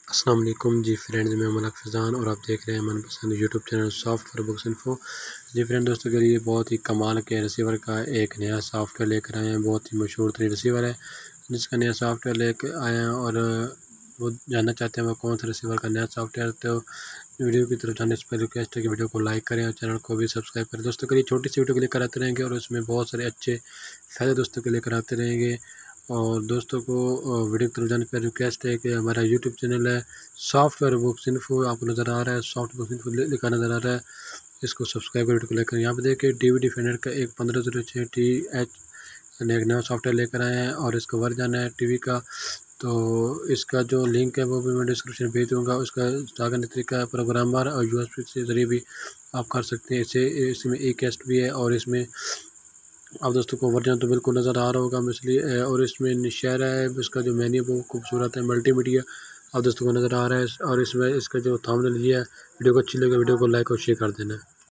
अस्सलाम वालेकुम जी फ्रेंड्स, मैं मलक फैज़ान और आप देख रहे हैं मनपसंद YouTube channel software books info. जी फ्रेंड दोस्तों के लिए बहुत ही कमाल के रिसीवर का एक नया सॉफ्टवेयर लेकर आए हैं। बहुत ही मशहूर तरीन रिसीवर है जिसका नया सॉफ्टवेयर लेकर आए हैं और वो जानना चाहते हैं वो कौन सा रिसीवर का नया सॉफ्टवेयर। तो वीडियो की तरफ जाने से पहले रिक्वेस्ट है कि वीडियो को लाइक करें और चैनल को भी सब्सक्राइब करें। दोस्तों के लिए छोटी सी वीडियो को लेकर आते रहेंगे और उसमें बहुत सारे अच्छे फ़ायदे दोस्तों के लेकर आते रहेंगे। और दोस्तों को वीडियो की तरफ जाने पर रिक्वेस्ट है कि हमारा यूट्यूब चैनल है सॉफ्टवेयर बुक्स इन्फो, आपको नज़र आ रहा है सॉफ्टवेयर बुक्स इन्फो लिखा नज़र आ रहा है। इसको सब्सक्राइब वीडियो को लेकर यहाँ पे देखिए DVD डिफेंडर का एक 1506 TH एक नया सॉफ्टवेयर लेकर आए हैं और इसका वर्जन है टीवी का। तो इसका जो लिंक है वो भी मैं डिस्क्रिप्शन में भेज दूँगा। उसका इंस्टॉल करने का तरीका प्रोग्रामर और USB से ज़रिए भी आप कर सकते हैं। इसमें ई कैस्ट भी है और इसमें अब दोस्तों को वर्जन तो बिल्कुल नज़र आ रहा होगा इसलिए। और इसमें शेयर है, इसका जो मेन्यू वो खूबसूरत है, मल्टीमीडिया अब दोस्तों को नज़र आ रहा है। और इसमें इसका जो थंबनेल ये है, वीडियो को अच्छी लगे वीडियो को लाइक और शेयर कर देना।